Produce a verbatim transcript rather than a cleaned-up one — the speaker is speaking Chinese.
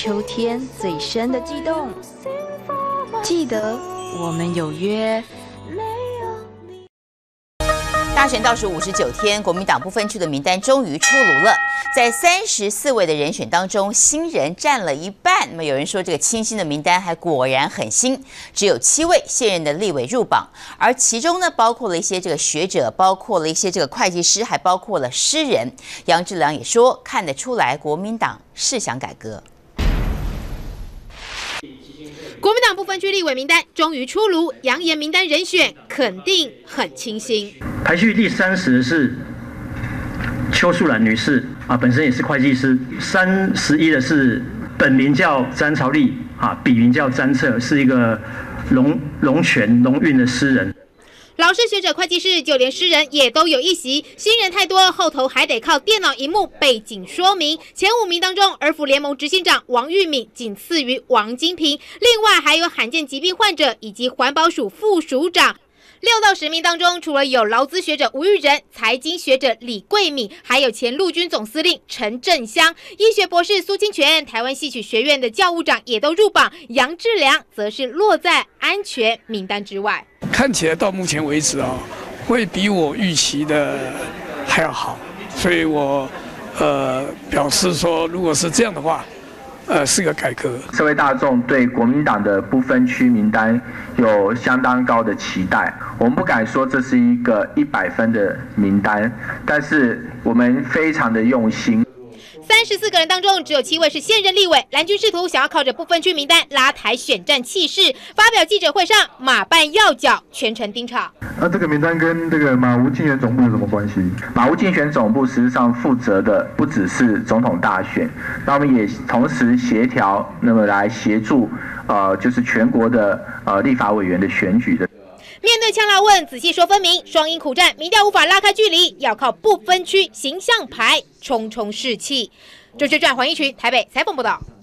秋天最深的悸动。记得我们有约。 大选倒数五十九天，国民党不分区的名单终于出炉了。在三十四位的人选当中，新人占了一半。那么有人说，这个清新的名单还果然很新，只有七位现任的立委入榜，而其中呢，包括了一些这个学者，包括了一些这个会计师，还包括了诗人。杨志良也说，看得出来国民党是想改革。 国民党不分区立委名单终于出炉，扬言名单人选肯定很清新。 排序第三十的是邱淑兰女士啊，本身也是会计师。三十一的是本名叫詹朝丽啊，笔名叫詹策，是一个龙龙泉龙运的诗人。 老师、学者、会计师，就连诗人也都有一席。新人太多，后头还得靠电脑荧幕背景说明。前五名当中，儿福联盟执行长王玉敏仅次于王金平，另外还有罕见疾病患者以及环保署副署长。六到十名当中，除了有劳资学者吴玉仁、财经学者李桂敏，还有前陆军总司令陈振香、医学博士苏清泉、台湾戏曲学院的教务长也都入榜。杨志良则是落在安全名单之外。 看起来到目前为止啊、哦，会比我预期的还要好，所以我呃表示说，如果是这样的话。呃，是个改革。 社会大众对国民党的不分区名单有相当高的期待。我们不敢说这是一个一百分的名单，但是我们非常的用心。 三十四个人当中，只有七位是现任立委。蓝军试图想要靠着不分区名单拉抬选战气势，发表记者会上马办要角，全程盯场。 那、啊、这个名单跟这个马吴竞选总部有什么关系？ 马吴竞选总部实际上负责的不只是总统大选，那我们也同时协调，那么来协助呃，就是全国的呃立法委员的选举的。 面对呛辣问，仔细说分明，双赢苦战，民调无法拉开距离，要靠不分区形象牌冲冲士气。中宣传黄一群台北采访报道。